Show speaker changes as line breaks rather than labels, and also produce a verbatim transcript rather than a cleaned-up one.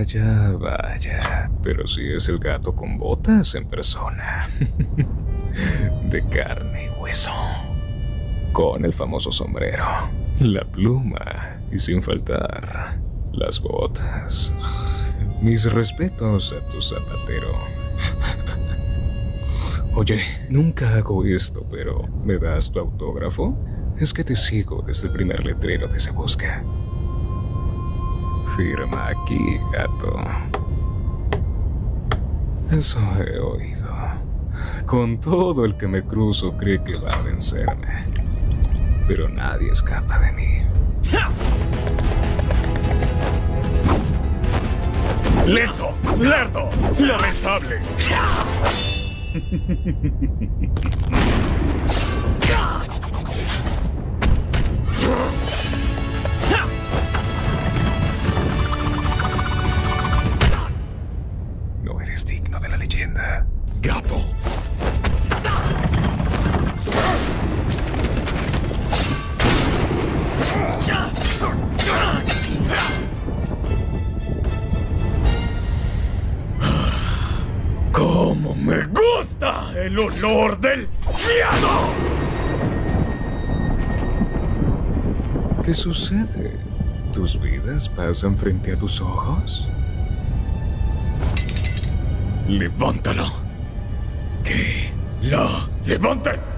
Vaya, vaya. Pero si es el gato con botas en persona. De carne y hueso. Con el famoso sombrero, la pluma y sin faltar las botas. Mis respetos a tu zapatero. Oye, nunca hago esto, pero ¿me das tu autógrafo? Es que te sigo desde el primer letrero de Se Busca. Firma aquí, gato. Eso he oído. Con todo el que me cruzo cree que va a vencerme. Pero nadie escapa de mí.
¡Lento! ¡Lerdo! ¡Lamentable!
No eres digno de la leyenda.
¡Gato! ¡Cómo me gusta el olor del miedo!
¿Qué sucede? ¿Tus vidas pasan frente a tus ojos?
¡Levántala! ¡Que la levantes!